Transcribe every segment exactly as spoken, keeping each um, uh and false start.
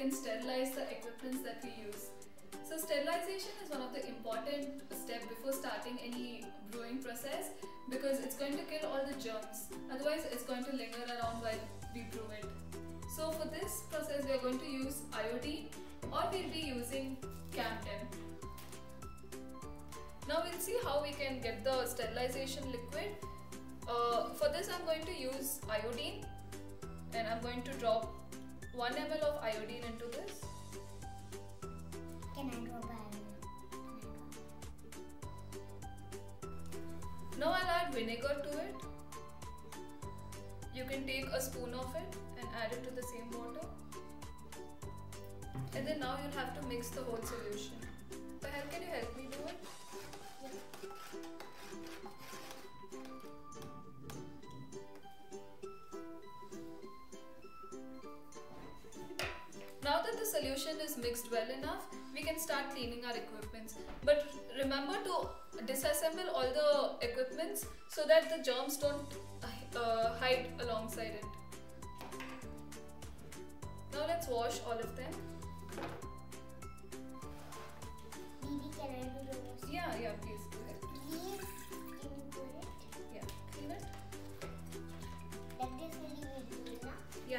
can sterilize the equipments that we use. So sterilization is one of the important steps before starting any brewing process, because it's going to kill all the germs. Otherwise it's going to linger around while we brew it. So for this process we are going to use iodine, or we'll be using Camden. Now we'll see how we can get the sterilization liquid. Uh, for this I'm going to use iodine, and I'm going to drop one milliliter of iodine into this. Can I drop iodine? Now I'll add vinegar to it. You can take a spoon of it and add it to the same water. And then now you'll have to mix the whole solution. Pahal, can you help me do it? Now that the solution is mixed well enough, we can start cleaning our equipments. But remember to disassemble all the equipments so that the germs don't uh, hide alongside it. Now let's wash all of them. Didi, can I do the wash? Yeah, yeah, please go ahead. Please, can you put it? Yeah, clean it. Like this will you do it now? Yeah.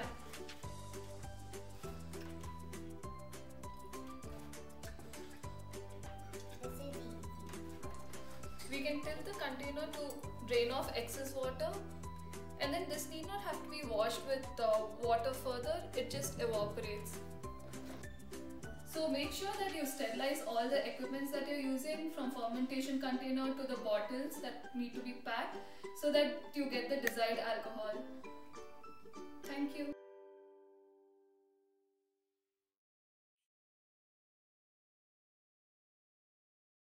This is easy. We can tilt the container to drain off excess water, and then this need not have to be washed with uh, water further, it just evaporates. So make sure that you sterilize all the equipments that you're using, from fermentation container to the bottles that need to be packed, so that you get the desired alcohol. Thank you.